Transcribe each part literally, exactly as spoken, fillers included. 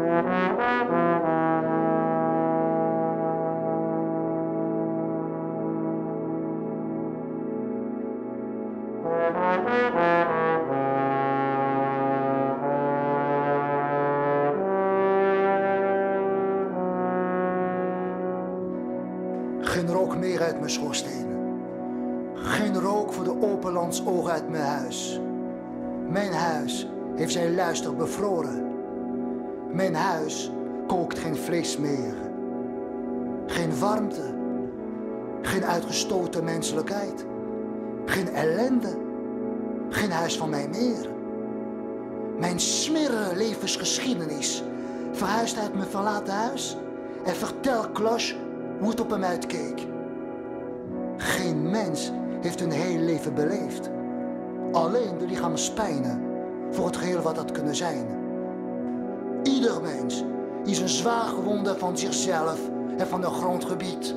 Geen rook meer uit mijn schoorsteen. Geen rook voor de openlandsogen uit mijn huis. Mijn huis heeft zijn luister bevroren. Mijn huis kookt geen vlees meer. Geen warmte. Geen uitgestoten menselijkheid. Geen ellende. Geen huis van mij meer. Mijn smerige levensgeschiedenis verhuist uit mijn verlaten huis en vertel Cloche hoe het op hem uitkeek. Geen mens heeft een heel leven beleefd. Alleen de lichaamspijnen voor het geheel wat dat kunnen zijn. Ieder mens is een zwaar gewonde van zichzelf en van het grondgebied.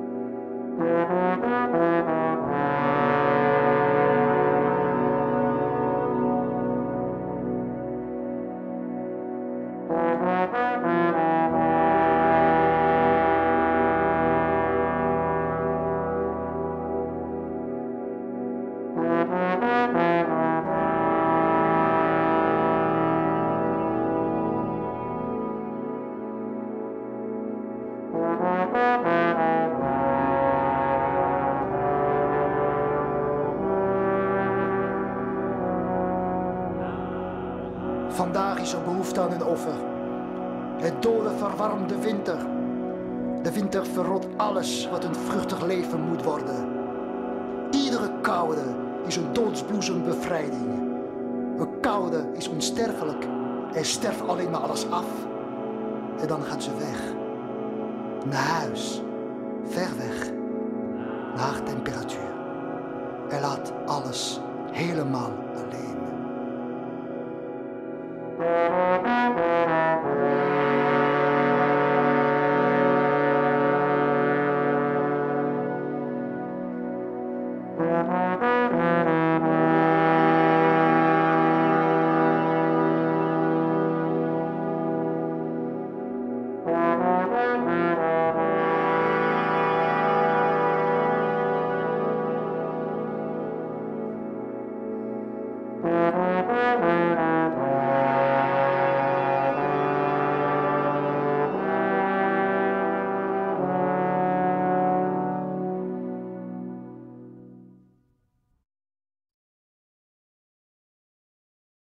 Vandaag is er behoefte aan een offer. Het dode verwarmt de winter. De winter verrot alles wat een vruchtig leven moet worden. Iedere koude is een doodsbloesembevrijding. Een koude is onsterfelijk en sterft alleen maar alles af. En dan gaat ze weg. Naar huis. Ver weg. Naar temperatuur. En laat alles helemaal alleen.